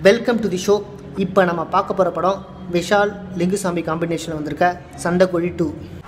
Welcome to the show. இப்போ நம்ம பார்க்க போகிற படம் விஷால் லிங்குசாமி காம்பினேஷனில் வந்திருக்க சண்டைக்கோழி 2.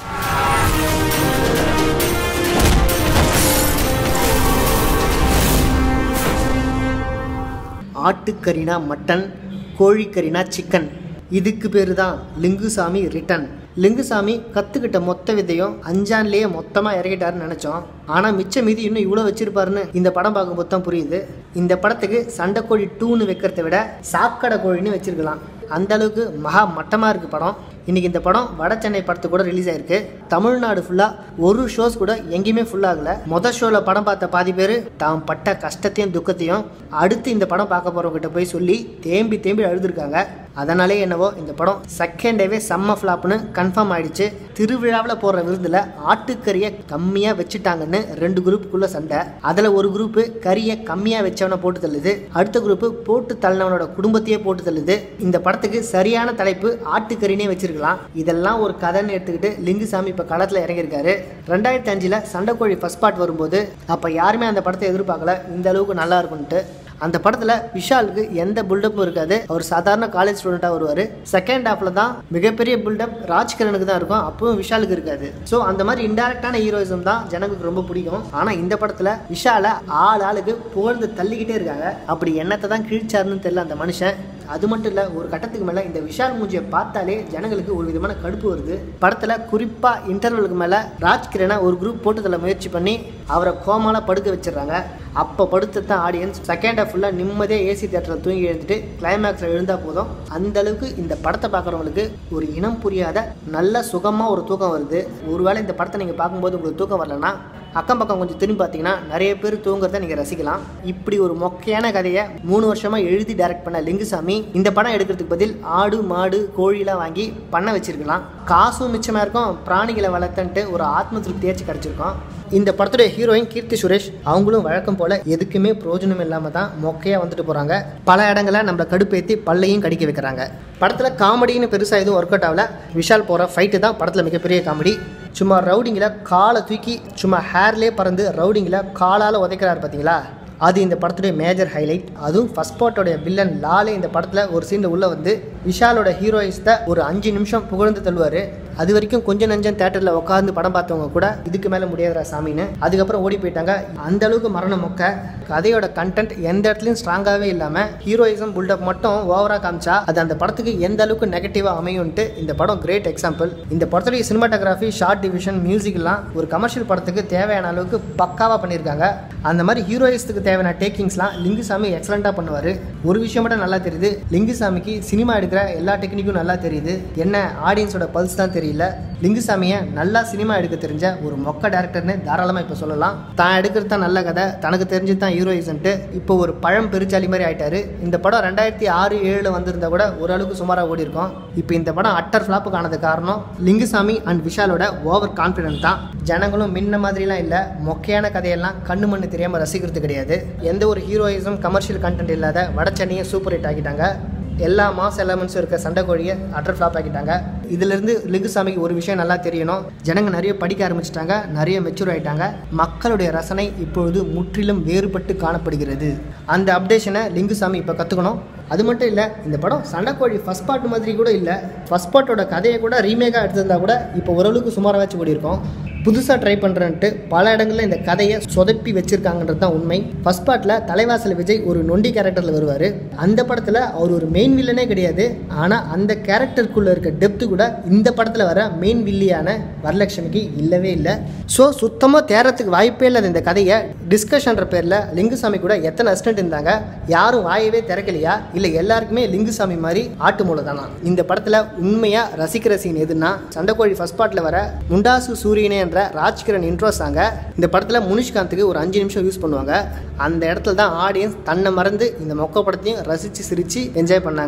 ஆட்டுக்கறினா மட்டன், கோழிக்கறினா சிக்கன். இதுக்கு பேர் தான் லிங்குசாமி ரிட்டன். லிங்குசாமி கற்றுக்கிட்ட மொத்த விதையும் அஞ்சான்லேயே மொத்தமாக இறக்கிட்டாருன்னு நினச்சோம். ஆனால் மிச்சம் மீதி இன்னும் இவ்வளோ வச்சிருப்பாருன்னு இந்த படம் பார்க்கும்போது தான் புரியுது. இந்த படத்துக்கு சண்டைக்கோழி 2ன்னு வைக்கிறத விட சாக்கடை கோழின்னு வச்சிருக்கலாம். அந்த அளவுக்கு மகா மட்டமாக இருக்குது படம். இன்றைக்கி இந்த படம் வட சென்னை படத்து கூட ரிலீஸ் ஆயிருக்கு. தமிழ்நாடு ஃபுல்லாக ஒரு ஷோஸ் கூட எங்கேயுமே ஃபுல்லாகலை. மொதல் ஷோவில் படம் பார்த்த பாதி பேர் தாம் பட்ட கஷ்டத்தையும் துக்கத்தையும் அடுத்து இந்த படம் பார்க்க போகிறவங்ககிட்ட போய் சொல்லி தேம்பி தேம்பி அழுதுருக்காங்க. அதனாலே என்னவோ இந்த படம் செகண்ட் டேவே செம்ம ஃப்ளாப்னு கன்ஃபார்ம் ஆயிடுச்சு. திருவிழாவில் போடுற விருந்தில் ஆட்டுக்கறியை கம்மியாக வச்சுட்டாங்கன்னு 2 குரூப்புக்குள்ளே சண்டை. அதில் ஒரு குரூப்பு கறியை கம்மியாக வச்சவனை போட்டு தள்ளுது, அடுத்த குரூப்பு போட்டு தள்ளினவனோட குடும்பத்தையே போட்டு தள்ளுது. இந்த படத்துக்கு சரியான தலைப்பு ஆட்டுக்கறினே வச்சிருக்கலாம். இதெல்லாம் ஒரு கதைன்னு எடுத்துக்கிட்டு லிங்குசாமி இப்போ களத்தில் இறங்கியிருக்காரு. 2005 சண்டைக்கோழி ஃபர்ஸ்ட் பார்ட் வரும்போது அப்போ யாருமே அந்த படத்தை எதிர்பார்க்கல இந்த அளவுக்கு நல்லா இருக்கும்ட்டு. அந்த படத்தில் விஷாலுக்கு எந்த பில்டப்பும் இருக்காது. அவர் சாதாரண காலேஜ் ஸ்டூடெண்ட்டாக வருவார். செகண்ட் ஹாஃபில் தான் மிகப்பெரிய பில்டப் ராஜ்கிரனுக்கு தான் இருக்கும், அப்பவும் விஷாலுக்கு இருக்காது. ஸோ அந்த மாதிரி இன்டெரக்டான ஹீரோயிசம் தான் ஜனங்களுக்கு ரொம்ப பிடிக்கும். ஆனால் இந்த படத்தில் விஷாலை ஆளுக்கு புகழ்ந்து தள்ளிக்கிட்டே இருக்காங்க. அப்படி என்னத்தை தான் கிழிச்சாருன்னு தெரியல அந்த மனுஷன். அது மட்டும் இல்லை, ஒரு கட்டத்துக்கு மேலே இந்த விஷால் மூஞ்சியை பார்த்தாலே ஜனங்களுக்கு ஒரு விதமான கடுப்பு வருது. படத்தில் குறிப்பாக இன்டர்வலுக்கு மேலே ராஜ்கிரனை ஒரு குரூப் போட்டுதல முயற்சி பண்ணி அவரை கோமால படுக்க வச்சிடறாங்க. அப்போ படுத்து தான் ஆடியன்ஸ் செகண்ட் ஹாஃப் ஃபுல்லாக நிம்மதியாக ஏசி தியேட்டரில் தூங்கி எழுந்துட்டு கிளைமேக்ஸில் எழுந்தால் போதும். அந்த அளவுக்கு இந்த படத்தை பார்க்குறவங்களுக்கு ஒரு இனம் புரியாத நல்ல சுகமாக ஒரு தூக்கம் வருது. ஒருவேளை இந்த படத்தை நீங்கள் பார்க்கும்போது உங்களுக்கு தூக்கம் வரலன்னா அக்கம் பக்கம் கொஞ்சம் திரும்பி பார்த்தீங்கன்னா நிறைய பேர் தூங்குறத நீங்கள் ரசிக்கலாம். இப்படி ஒரு மொக்கையான கதையை 3 வருஷமாக எழுதி டைரக்ட் பண்ண லிங்குசாமி இந்த படம் எடுக்கிறதுக்கு பதில் ஆடு மாடு கோழிலாம் வாங்கி பண்ண வச்சிருக்கலாம். காசும் மிச்சமாக இருக்கும், பிராணிகளை வளர்த்துன்ட்டு ஒரு ஆத்ம திருப்தியாச்சு கிடச்சிருக்கோம். இந்த படத்துடைய ஹீரோயின் கீர்த்தி சுரேஷ் அவங்களும் வழக்கம் போல் எதுக்குமே பிரயோஜனம் இல்லாமல் தான் மொக்கையாக வந்துட்டு போகிறாங்க. பல இடங்களில் நம்மளை கடுப்பேற்றி பல்லையும் கடிக்க வைக்கிறாங்க. படத்தில் காமெடின்னு பெருசாக எதுவும் ஒர்க் அவுட் ஆகல. விஷால் போகிற ஃபைட்டு தான் படத்தில் மிகப்பெரிய காமெடி. சும்மா ரவுடிங்கில் காலை தூக்கி சும்மா ஹேர்லேயே பறந்து ரவுடிங்கில் காலால் உதைக்கிறாரு பார்த்தீங்களா, அது இந்த படத்துடைய மேஜர் ஹைலைட். அதுவும் ஃபர்ஸ்ட் பார்ட்டோடைய வில்லன் லாலே இந்த படத்தில் ஒரு சீனில் உள்ளே வந்து விஷாலோட ஹீரோயின்ஸை ஒரு 5 நிமிஷம் புகழ்ந்து தள்ளுவார். அது வரைக்கும் கொஞ்சம் நஞ்சம் தேட்டரில் உட்காந்து படம் பார்த்தவங்க கூட இதுக்கு மேலே முடியாதா சாமின்னு அதுக்கப்புறம் ஓடி போயிட்டாங்க. அந்த அளவுக்கு மரண மொக்க. கதையோட கண்டென்ட் எந்த இடத்துலையும் ஸ்ட்ராங்காகவே இல்லாமல் ஹீரோயிசம் பில்டப் மட்டும் ஓவராக காமிச்சா அது அந்த படத்துக்கு எந்த அளவுக்கு நெகட்டிவாக அமையும்ட்டு இந்த படம் கிரேட் எக்ஸாம்பிள். இந்த படத்துடைய சினிமாட்டோகிராஃபி, ஷார்ட் டிவிஷன், மியூசிக்லாம் ஒரு கமர்ஷியல் படத்துக்கு தேவையான அளவுக்கு பக்காவாக பண்ணியிருக்காங்க. அந்த மாதிரி ஹீரோயிஸத்துக்கு தேவையான டேக்கிங்ஸ்லாம் லிங்குசாமி எக்ஸலண்ட்டாக பண்ணுவார். ஒரு விஷயம் மட்டும் நல்லா தெரியுது, லிங்குசாமிக்கு சினிமா எடுக்கிற எல்லா டெக்னிக்கும் நல்லா தெரியுது. என்ன ஆடியன்ஸோட பல்ஸ் தான் தெரியல. லிங்குசாமியை நல்லா சினிமா எடுக்க தெரிஞ்ச ஒரு மொக்க டேரக்டர்னு தாராளமாக இப்போ சொல்லலாம். தான் எடுக்கிறது தான் நல்ல கதை, தனக்கு தெரிஞ்சு தான் ஹீரோயிசன்ட்டு இப்போ ஒரு பழம் பெருச்சாலி மாதிரி ஆயிட்டாரு. இந்த படம் 2006-07 வந்திருந்தா கூட ஓரளவுக்கு சுமாராக ஓடி இருக்கும். இப்போ இந்த படம் அட்டர் ஃப்ளாப்புக்கு ஆனது காரணம் லிங்குசாமி அண்ட் விஷாலோட ஓவர் கான்ஃபிடென்ட் தான். ஜனங்களும் முன்ன மாதிரிலாம் இல்லை, மொக்கையான கதையெல்லாம் கண்ணு மண்ணு தெரியாமல் ரசிக்கிறது கிடையாது. எந்த ஒரு ஹீரோயிசம் கமர்ஷியல் கண்டென்ட் இல்லாத வட சென்னையை சூப்பர் ஹிட் ஆக்கிட்டாங்க. எல்லா மாஸ் எலமெண்ட்ஸும் இருக்க சண்டைக்கோழியை அட்டர் ஃப்ளாப் ஆக்கிட்டாங்க. இதிலிருந்து லிங்குசாமிக்கு ஒரு விஷயம் நல்லா தெரியணும், ஜனங்க நிறைய படிக்க ஆரம்பிச்சிட்டாங்க, நிறைய மெச்சூர் ஆகிட்டாங்க. மக்களுடைய ரசனை இப்பொழுது முற்றிலும் வேறுபட்டு காணப்படுகிறது. அந்த அப்டேஷனை லிங்குசாமி இப்போ கற்றுக்கணும். அது மட்டும் இல்லை, இந்த படம் சண்டைக்கோழி ஃபர்ஸ்ட் பார்ட் மாதிரி கூட இல்லை. ஃபர்ஸ்ட் பார்ட்டோட கதையை கூட ரீமேக்காக எடுத்திருந்தா கூட இப்போ ஓரளவுக்கு சுமாராக கூடி இருக்கும். புதுசாக ட்ரை பண்ணுறேன்ட்டு பல இடங்களில் இந்த கதையை சொதப்பி வச்சுருக்காங்கன்றது தான் உண்மை. ஃபர்ஸ்ட் பார்ட்டில் தலைவாசல் விஜய் ஒரு நொண்டி கேரக்டரில் வருவார். அந்த படத்தில் அவர் ஒரு மெயின் வில்லனே கிடையாது. ஆனால் அந்த கேரக்டருக்குள்ளே இருக்க டெப்த்து கூட இந்த படத்தில் வர மெயின் வில்லியான வரலட்சுமிக்கு இல்லவே இல்லை. ஸோ சுத்தமாக தேரத்துக்கு வாய்ப்பே இல்லாத இந்த கதையை டிஸ்கஷன்ற பேரில் லிங்குசாமி கூட எத்தனை அசிஸ்டன்ட் இருந்தாங்க, யாரும் வாயவே திறக்கலையா, இல்லை எல்லாருக்குமே லிங்குசாமி மாதிரி ஆட்டு மூளை தானா? இந்த படத்தில் உண்மையாக ரசிக்கிற சீன் எதுன்னா சண்டைக்கோழி ஃபர்ஸ்ட் பார்ட்டில் வர முண்டாசு சூரியனே ராஜ்கிரண் இன்ட்ரோ சாங்க இந்த படத்தில் முனிஷ்காந்துக்கு ஒரு 5 நிமிஷம் யூஸ் பண்ணுவாங்க. அந்த இடத்துல தான் ஆடியன்ஸ் தன்னை மறந்து இந்த மொக்க படத்தையும் ரசித்து சிரித்து என்ஜாய் பண்ணாங்க.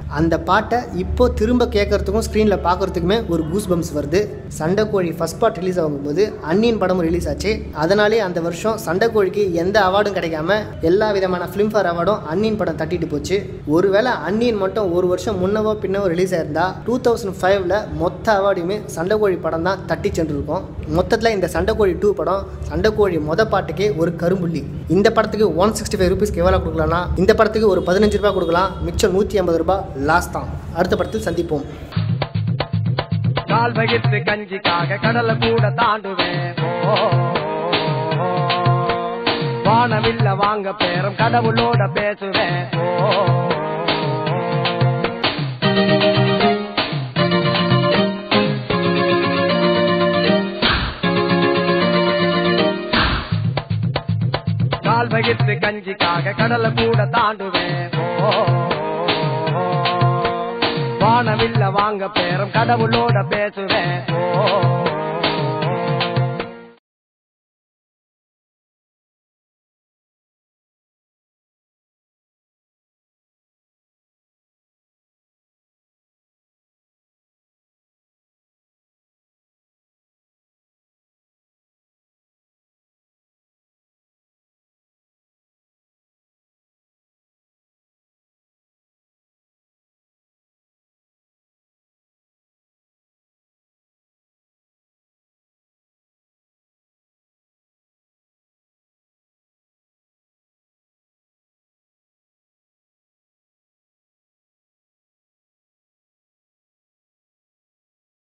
அந்த பாட்டை இப்போ திரும்ப கேட்கறதுக்கும் ஸ்க்ரீனில் பார்க்கறதுக்குமே ஒரு கூஸ் பம்ப்ஸ் வருது. சண்டைக்கோழி ஃபர்ஸ்ட் பார்ட் ரிலீஸ் ஆகும்போது அன்னியின் படமும் ரிலீஸ் ஆச்சு. அதனாலே அந்த வருஷம் சண்டைக்கோழிக்கு எந்த அவார்டும் கிடைக்காம எல்லா விதமான ஃபிலிம்ஃபேர் அவார்டும் அன்னியின் படம் தட்டிட்டு போச்சு. ஒருவேளை அன்னியின் மட்டும் ஒரு வருஷம் முன்னவோ பின்னவோ ரிலீஸ் ஆயிருந்தா 2005 மொத்த அவார்டையுமே சண்டைக்கோழி படம் தான் தட்டி சென்றிருக்கும். மொத்தத்தில் இந்த சண்டைக்கோழி 2 படம் சண்டைக்கோழி பாட்டுக்கே ஒரு கரும்புள்ளி. இந்த படத்துக்கு 165 ரூபீஸ்க்கு எவ்வளோ கொடுக்கலாம்னா இந்த படத்துக்கு ஒரு 15 ரூபாய் கொடுக்கலாம், மிச்சம் 150 ரூபாய் லாஸ் தான். அடுத்த படத்தில் சந்திப்போம். கால் வகித்து கஞ்சிக்காக கடலை கூட தாண்டுவேன், வானவில்ல வாங்க பேரம் கடவுளோட பேசுவேன். கால் வகித்து கஞ்சிக்காக கடலை கூட தாண்டுவேன், வானவில்ல வாங்க பேரம் கடவுளோட பேசுவேன்.